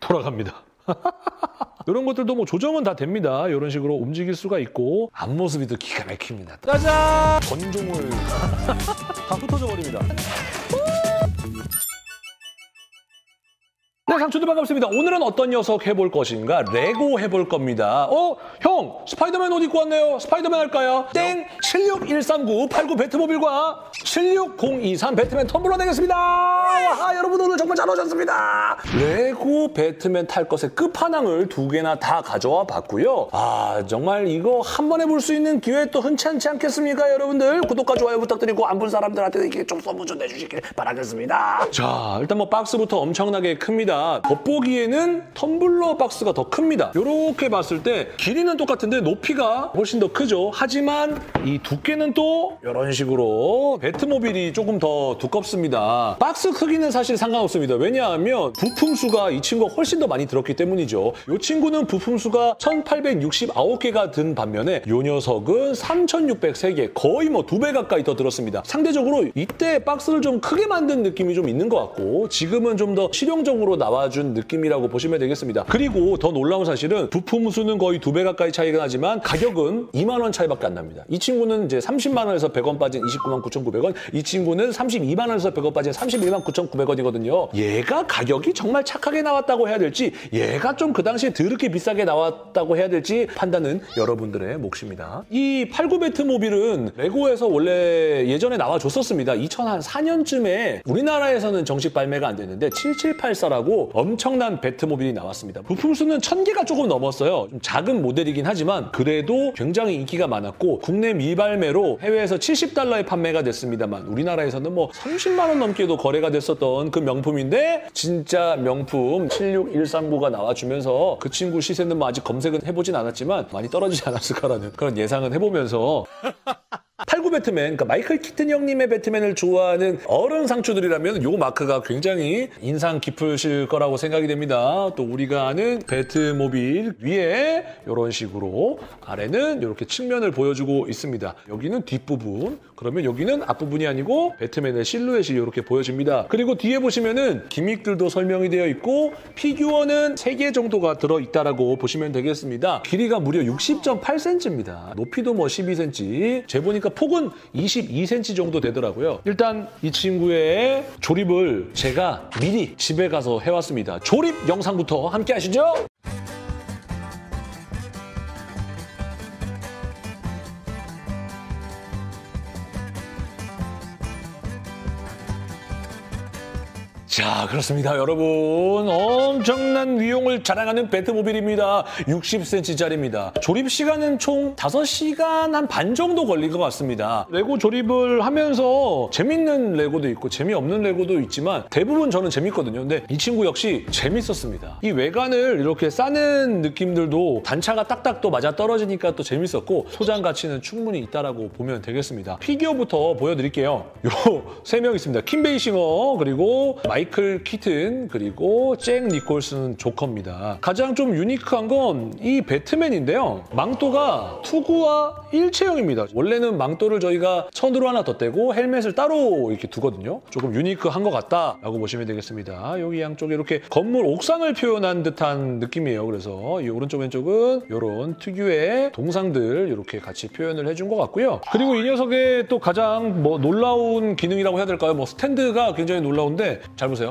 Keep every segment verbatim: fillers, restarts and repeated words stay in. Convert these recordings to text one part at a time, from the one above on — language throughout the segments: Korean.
돌아갑니다. 이런 것들도 뭐 조정은 다 됩니다. 이런 식으로 움직일 수가 있고 앞모습이 또 기가 막힙니다. 짜잔! 전종을 다 흩어져 버립니다. 네, 상추들 반갑습니다. 오늘은 어떤 녀석 해볼 것인가? 레고 해볼 겁니다. 어? 형! 스파이더맨 옷 입고 왔네요. 스파이더맨 할까요? 땡! 칠육일삼구 팔구 배트모빌과 칠육공이삼 배트맨 텀블러 되겠습니다. 아, 여러분 오늘 정말 잘 오셨습니다. 레고 배트맨 탈 것의 끝판왕을 두 개나 다 가져와 봤고요. 아, 정말 이거 한 번 해볼 수 있는 기회 또 흔치 않지 않겠습니까, 여러분들? 구독과 좋아요 부탁드리고 안 본 사람들한테 이렇게 좀 선물 좀 내주시길 바라겠습니다. 자, 일단 뭐 박스부터 엄청나게 큽니다. 겉보기에는 텀블러 박스가 더 큽니다. 이렇게 봤을 때 길이는 똑같은데 높이가 훨씬 더 크죠. 하지만 이 두께는 또 이런 식으로 배트모빌이 조금 더 두껍습니다. 박스 크기는 사실 상관없습니다. 왜냐하면 부품수가 이 친구가 훨씬 더 많이 들었기 때문이죠. 이 친구는 부품수가 천팔백육십구 개가 든 반면에 이 녀석은 삼천육백삼 개, 거의 뭐 두 배 가까이 더 들었습니다. 상대적으로 이때 박스를 좀 크게 만든 느낌이 좀 있는 것 같고 지금은 좀 더 실용적으로 나와준 느낌이라고 보시면 되겠습니다. 그리고 더 놀라운 사실은 부품 수는 거의 두 배 가까이 차이가 나지만 가격은 이만 원 차이밖에 안 납니다. 이 친구는 이제 삼십만 원에서 백 원 빠진 이십구만 구천구백 원, 이 친구는 삼십이만 원에서 백 원 빠진 삼십일만 구천구백 원이거든요. 얘가 가격이 정말 착하게 나왔다고 해야 될지 얘가 좀 그 당시에 더럽게 비싸게 나왔다고 해야 될지 판단은 여러분들의 몫입니다. 이 팔구 배트모빌은 레고에서 원래 예전에 나와줬었습니다. 이천사 년쯤에 우리나라에서는 정식 발매가 안 됐는데 칠칠팔사라고 엄청난 배트모빌이 나왔습니다. 부품 수는 천 개가 조금 넘었어요. 좀 작은 모델이긴 하지만 그래도 굉장히 인기가 많았고 국내 미발매로 해외에서 칠십 달러에 판매가 됐습니다만 우리나라에서는 뭐 삼십만 원 넘게도 거래가 됐었던 그 명품인데 진짜 명품 칠육일삼구가 나와주면서 그 친구 시세는 뭐 아직 검색은 해보진 않았지만 많이 떨어지지 않았을까라는 그런 예상은 해보면서 팔구 배트맨, 그러니까 마이클 키튼 형님의 배트맨을 좋아하는 어른 상추들이라면 이 마크가 굉장히 인상 깊으실 거라고 생각이 됩니다. 또 우리가 아는 배트모빌 위에 이런 식으로 아래는 이렇게 측면을 보여주고 있습니다. 여기는 뒷부분, 그러면 여기는 앞부분이 아니고 배트맨의 실루엣이 이렇게 보여집니다. 그리고 뒤에 보시면은 기믹들도 설명이 되어 있고 피규어는 세 개 정도가 들어있다라고 보시면 되겠습니다. 길이가 무려 육십 점 팔 센티미터입니다. 높이도 뭐 십이 센티미터, 재보니까 폭은 이십이 센티미터 정도 되더라고요. 일단 이 친구의 조립을 제가 미리 집에 가서 해왔습니다. 조립 영상부터 함께 하시죠. 자, 그렇습니다. 여러분 엄청난 위용을 자랑하는 배트모빌입니다. 육십 센티미터짜리입니다. 조립 시간은 총 다섯 시간 한 반 정도 걸린 것 같습니다. 레고 조립을 하면서 재밌는 레고도 있고 재미없는 레고도 있지만 대부분 저는 재밌거든요. 근데 이 친구 역시 재밌었습니다. 이 외관을 이렇게 싸는 느낌들도 단차가 딱딱 또 맞아 떨어지니까 또 재밌었고 소장 가치는 충분히 있다라고 보면 되겠습니다. 피규어부터 보여드릴게요. 요 세 명 있습니다. 킴 베이싱어, 그리고 마이클 키튼, 그리고 잭 니콜슨 조커입니다. 가장 좀 유니크한 건 이 배트맨인데요. 망토가 투구와 일체형입니다. 원래는 망토를 저희가 천으로 하나 덧대고 헬멧을 따로 이렇게 두거든요. 조금 유니크한 것 같다라고 보시면 되겠습니다. 여기 양쪽에 이렇게 건물 옥상을 표현한 듯한 느낌이에요. 그래서 이 오른쪽 왼쪽은 이런 특유의 동상들 이렇게 같이 표현을 해준 것 같고요. 그리고 이 녀석의 또 가장 뭐 놀라운 기능이라고 해야 될까요? 뭐 스탠드가 굉장히 놀라운데 잘 보세요.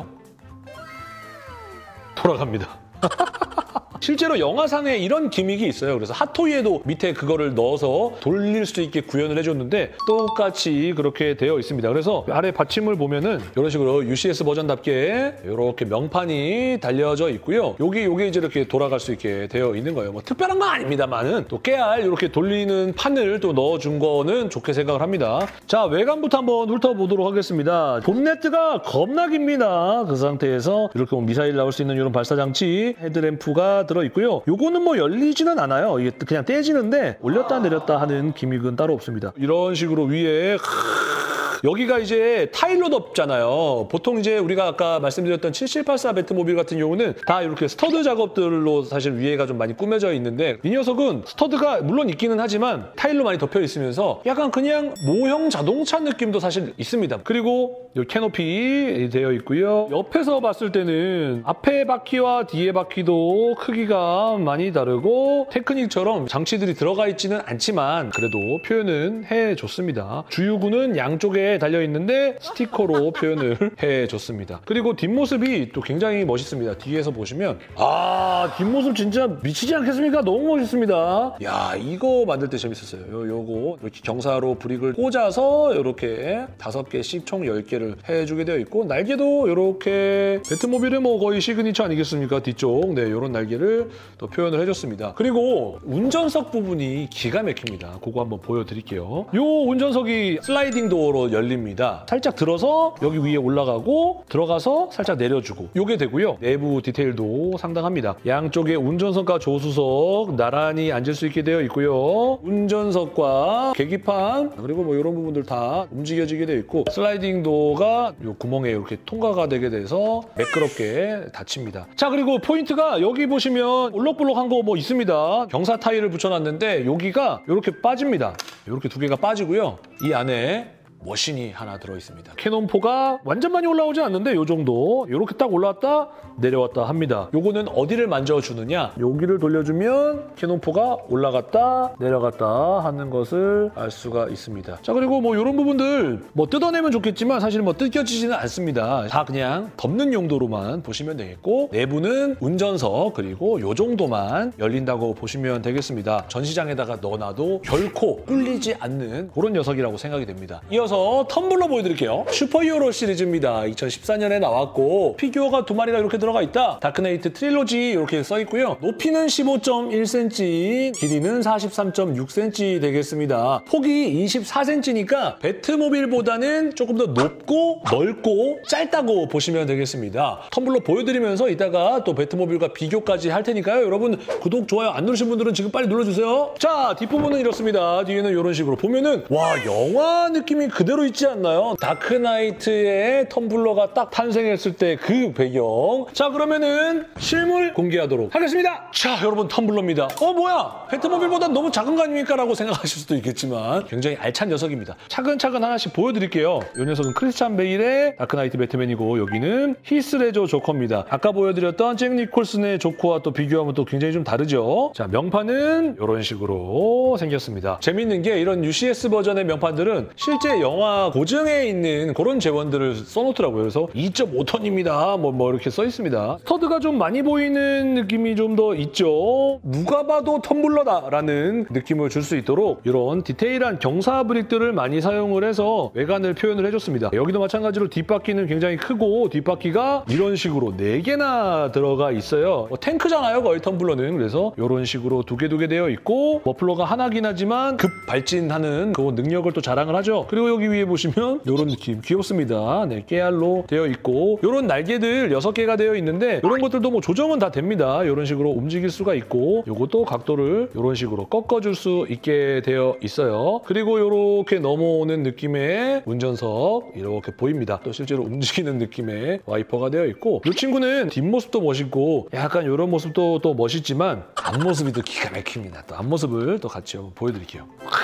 돌아갑니다. 실제로 영화상에 이런 기믹이 있어요. 그래서 핫토이에도 밑에 그거를 넣어서 돌릴 수 있게 구현을 해줬는데 똑같이 그렇게 되어 있습니다. 그래서 아래 받침을 보면은 이런 식으로 유씨에스 버전답게 이렇게 명판이 달려져 있고요. 여기 요게 이제 이렇게 돌아갈 수 있게 되어 있는 거예요. 뭐 특별한 건 아닙니다만은 또 깨알 이렇게 돌리는 판을 또 넣어준 거는 좋게 생각을 합니다. 자, 외관부터 한번 훑어보도록 하겠습니다. 본네트가 겁나 깁니다. 그 상태에서 이렇게 뭐 미사일 나올 수 있는 이런 발사장치, 헤드램프가 들어있고요. 요거는 뭐 열리지는 않아요. 이게 그냥 떼지는데 올렸다 내렸다 하는 기믹은 따로 없습니다. 이런 식으로 위에 여기가 이제 타일로 덮잖아요. 보통 이제 우리가 아까 말씀드렸던 칠칠팔사 배트모빌 같은 경우는 다 이렇게 스터드 작업들로 사실 위에가 좀 많이 꾸며져 있는데 이 녀석은 스터드가 물론 있기는 하지만 타일로 많이 덮여 있으면서 약간 그냥 모형 자동차 느낌도 사실 있습니다. 그리고 이 캐노피 되어 있고요. 옆에서 봤을 때는 앞에 바퀴와 뒤에 바퀴도 크기가 많이 다르고 테크닉처럼 장치들이 들어가 있지는 않지만 그래도 표현은 해줬습니다. 주유구는 양쪽에 달려있는데 스티커로 표현을 해줬습니다. 그리고 뒷모습이 또 굉장히 멋있습니다. 뒤에서 보시면 아 뒷모습 진짜 미치지 않겠습니까? 너무 멋있습니다. 야 이거 만들 때 재밌었어요. 요, 요거 이렇게 경사로 브릭을 꽂아서 이렇게 다섯 개씩 총 열 개를 해주게 되어 있고 날개도 이렇게 배트모빌의 뭐 거의 시그니처 아니겠습니까? 뒤쪽 네 이런 날개를 또 표현을 해줬습니다. 그리고 운전석 부분이 기가 막힙니다. 그거 한번 보여드릴게요. 요 운전석이 슬라이딩 도어로 열립니다. 살짝 들어서 여기 위에 올라가고 들어가서 살짝 내려주고 요게 되고요. 내부 디테일도 상당합니다. 양쪽에 운전석과 조수석 나란히 앉을 수 있게 되어 있고요. 운전석과 계기판 그리고 뭐 이런 부분들 다 움직여지게 되어 있고 슬라이딩 도어가 요 구멍에 이렇게 통과가 되게 돼서 매끄럽게 닫힙니다. 자 그리고 포인트가 여기 보시면 올록볼록한 거 뭐 있습니다. 경사 타일을 붙여놨는데 여기가 이렇게 빠집니다. 이렇게 두 개가 빠지고요. 이 안에 머신이 하나 들어있습니다. 캐논포가 완전 많이 올라오지 않는데 이 정도 이렇게 딱 올라왔다 내려왔다 합니다. 요거는 어디를 만져주느냐 여기를 돌려주면 캐논포가 올라갔다 내려갔다 하는 것을 알 수가 있습니다. 자 그리고 뭐 이런 부분들 뭐 뜯어내면 좋겠지만 사실 뭐 뜯겨지지는 않습니다. 다 그냥 덮는 용도로만 보시면 되겠고 내부는 운전석 그리고 요 정도만 열린다고 보시면 되겠습니다. 전시장에다가 넣어놔도 결코 꿀리지 않는 그런 녀석이라고 생각이 됩니다. 이어서 텀블러 보여드릴게요. 슈퍼히어로 시리즈입니다. 이천십사 년에 나왔고 피규어가 두 마리가 이렇게 들어가 있다. 다크나이트 트릴로지 이렇게 써 있고요. 높이는 십오 점 일 센티미터, 길이는 사십삼 점 육 센티미터 되겠습니다. 폭이 이십사 센티미터니까 배트모빌보다는 조금 더 높고 넓고 짧다고 보시면 되겠습니다. 텀블러 보여드리면서 이따가 또 배트모빌과 비교까지 할 테니까요. 여러분 구독, 좋아요 안 누르신 분들은 지금 빨리 눌러주세요. 자 뒷부분은 이렇습니다. 뒤에는 이런 식으로 보면은 와 영화 느낌이 그대로 있지 않나요? 다크나이트의 텀블러가 딱 탄생했을 때 그 배경. 자 그러면은 실물 공개하도록 하겠습니다. 자 여러분 텀블러입니다. 어 뭐야 배트모빌보다 너무 작은 거 아닙니까? 라고 생각하실 수도 있겠지만 굉장히 알찬 녀석입니다. 차근차근 하나씩 보여드릴게요. 이 녀석은 크리스찬 베일의 다크나이트 배트맨이고 여기는 히스레저 조커입니다. 아까 보여드렸던 잭 니콜슨의 조커와 또 비교하면 또 굉장히 좀 다르죠. 자 명판은 이런 식으로 생겼습니다. 재밌는 게 이런 유씨에스 버전의 명판들은 실제 영화 고증에 있는 그런 재원들을 써놓더라고요. 그래서 이 점 오 톤입니다. 뭐, 뭐 이렇게 써 있습니다. 스터드가 좀 많이 보이는 느낌이 좀 더 있죠. 누가 봐도 텀블러다라는 느낌을 줄 수 있도록 이런 디테일한 경사 브릭들을 많이 사용을 해서 외관을 표현을 해줬습니다. 여기도 마찬가지로 뒷바퀴는 굉장히 크고 뒷바퀴가 이런 식으로 네 개나 들어가 있어요. 뭐 탱크잖아요 거의 텀블러는. 그래서 이런 식으로 두 개 두 개 되어 있고 머플러가 하나긴 하지만 급 발진하는 그 능력을 또 자랑을 하죠. 그리고 여기 위에 보시면 이런 느낌 귀엽습니다. 네, 깨알로 되어 있고 이런 날개들 여섯 개가 되어 있는데 이런 것들도 뭐 조정은 다 됩니다. 이런 식으로 움직일 수가 있고 이것도 각도를 이런 식으로 꺾어줄 수 있게 되어 있어요. 그리고 이렇게 넘어오는 느낌의 운전석 이렇게 보입니다. 또 실제로 움직이는 느낌의 와이퍼가 되어 있고 이 친구는 뒷모습도 멋있고 약간 이런 모습도 또 멋있지만 앞모습이 또 기가 막힙니다. 또 앞모습을 또 같이 한번 보여드릴게요.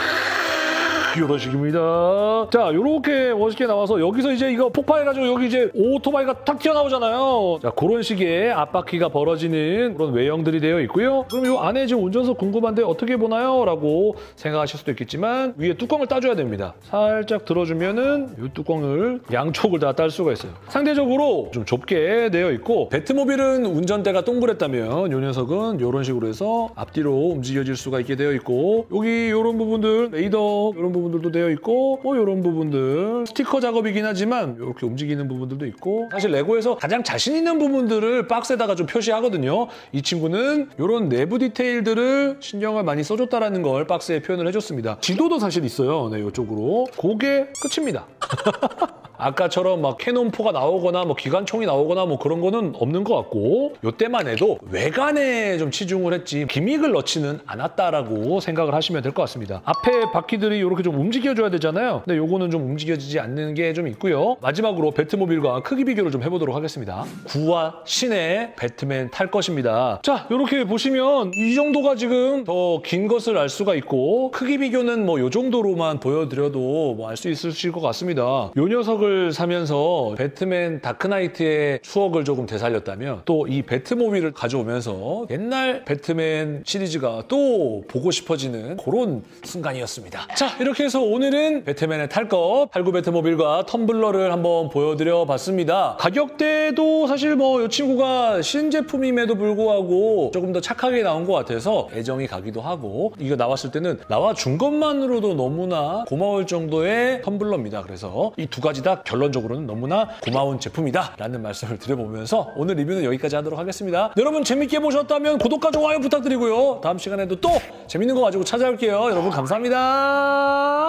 이런 식입니다. 자, 이렇게 멋있게 나와서 여기서 이제 이거 폭파해가지고 여기 이제 오토바이가 탁 튀어나오잖아요. 자, 그런 식의 앞바퀴가 벌어지는 그런 외형들이 되어 있고요. 그럼 이 안에 지금 운전석 궁금한데 어떻게 보나요? 라고 생각하실 수도 있겠지만 위에 뚜껑을 따줘야 됩니다. 살짝 들어주면은 이 뚜껑을 양쪽을 다 딸 수가 있어요. 상대적으로 좀 좁게 되어 있고 배트모빌은 운전대가 동그랬다면 이 녀석은 이런 식으로 해서 앞뒤로 움직여질 수가 있게 되어 있고 여기 이런 부분들 레이더 이런 부분 부분들도 되어 있고 뭐 이런 부분들 스티커 작업이긴 하지만 이렇게 움직이는 부분들도 있고 사실 레고에서 가장 자신 있는 부분들을 박스에다가 좀 표시하거든요. 이 친구는 이런 내부 디테일들을 신경을 많이 써줬다라는 걸 박스에 표현을 해줬습니다. 지도도 사실 있어요. 네, 이쪽으로. 그게 끝입니다. 아까처럼 막 캐논포가 나오거나 뭐 기관총이 나오거나 뭐 그런 거는 없는 것 같고 요때만 해도 외관에 좀 치중을 했지 기믹을 넣지는 않았다라고 생각을 하시면 될 것 같습니다. 앞에 바퀴들이 이렇게 좀 움직여줘야 되잖아요. 근데 요거는 좀 움직여지지 않는 게 좀 있고요. 마지막으로 배트모빌과 크기 비교를 좀 해보도록 하겠습니다. 구와 신의 배트맨 탈 것입니다. 자, 이렇게 보시면 이 정도가 지금 더 긴 것을 알 수가 있고 크기 비교는 뭐 요 정도로만 보여드려도 뭐 알 수 있으실 것 같습니다. 요 녀석을 사면서 배트맨 다크나이트의 추억을 조금 되살렸다면 또 이 배트모빌을 가져오면서 옛날 배트맨 시리즈가 또 보고 싶어지는 그런 순간이었습니다. 자, 이렇게 해서 오늘은 배트맨의 탈 것 팔십구 배트모빌과 텀블러를 한번 보여드려 봤습니다. 가격대도 사실 뭐 이 친구가 신제품임에도 불구하고 조금 더 착하게 나온 것 같아서 애정이 가기도 하고 이거 나왔을 때는 나와준 것만으로도 너무나 고마울 정도의 텀블러입니다. 그래서 이 두 가지 다 결론적으로는 너무나 고마운 제품이다 라는 말씀을 드려보면서 오늘 리뷰는 여기까지 하도록 하겠습니다. 여러분 재밌게 보셨다면 구독과 좋아요 부탁드리고요. 다음 시간에도 또 재밌는 거 가지고 찾아올게요. 여러분 감사합니다.